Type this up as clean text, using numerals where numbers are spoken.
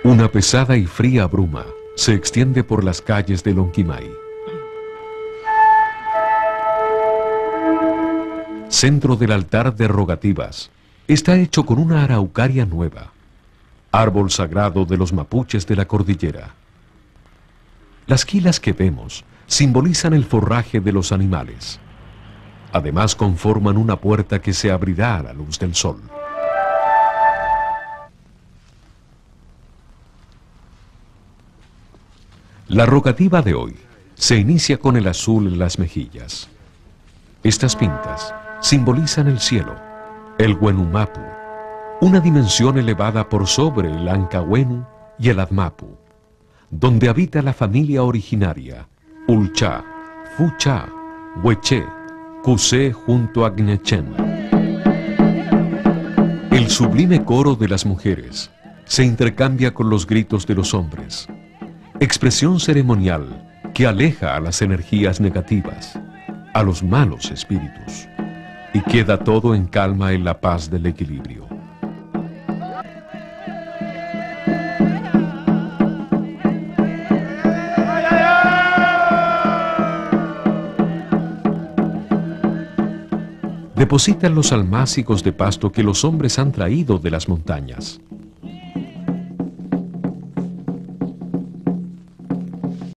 Una pesada y fría bruma se extiende por las calles de Lonquimay. Centro del altar de rogativas, está hecho con una araucaria nueva, árbol sagrado de los mapuches de la cordillera. Las quilas que vemos simbolizan el forraje de los animales. Además conforman una puerta que se abrirá a la luz del sol. La rogativa de hoy se inicia con el azul en las mejillas. Estas pintas simbolizan el cielo, el Huenumapu, una dimensión elevada por sobre el Ancahuenu y el Admapu, donde habita la familia originaria, Ulchá, Fuchá, Hueché, Cusé junto a Gnechen. El sublime coro de las mujeres se intercambia con los gritos de los hombres, expresión ceremonial que aleja a las energías negativas, a los malos espíritus, y queda todo en calma en la paz del equilibrio. Depositan los almácigos de pasto que los hombres han traído de las montañas.